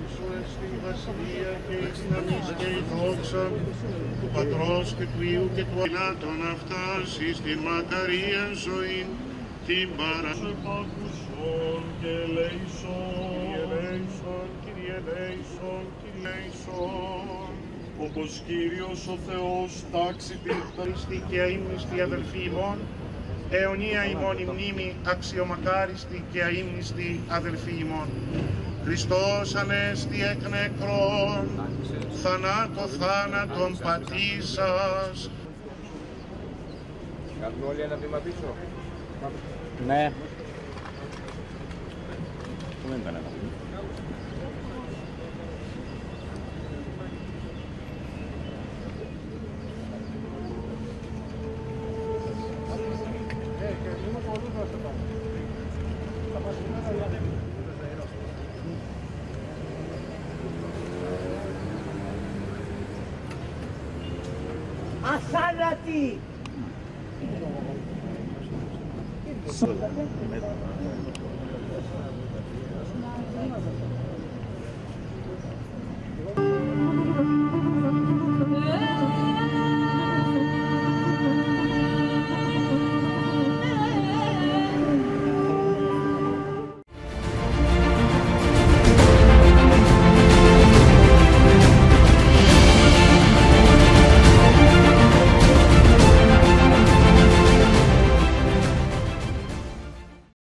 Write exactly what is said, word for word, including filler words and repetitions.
σου εστί η βασιλεία και η δύναμις και η δόξα του Πατρός και του Υιού και του Αγίου να φτάσει στην μακαρίαν ζωή την παράδοση επάκουσον και ελέησον, ελέησον, Κύριε ελέησον, Κύριε ελέησον. Όπως Κύριος ο Θεός τάξει την ταριστή και αείμνηστη αδελφή ημών, αιωνία ημών η μνήμη αξιομακάριστη και αείμνηστη αδελφή ημών. Χριστός ανέστη εκ νεκρών, θανάτω θάνατον πατήσας. Κάνουμε όλοι ένα βήμα πίσω. Ναι. Δεν ήταν ένα. Αθάνατη!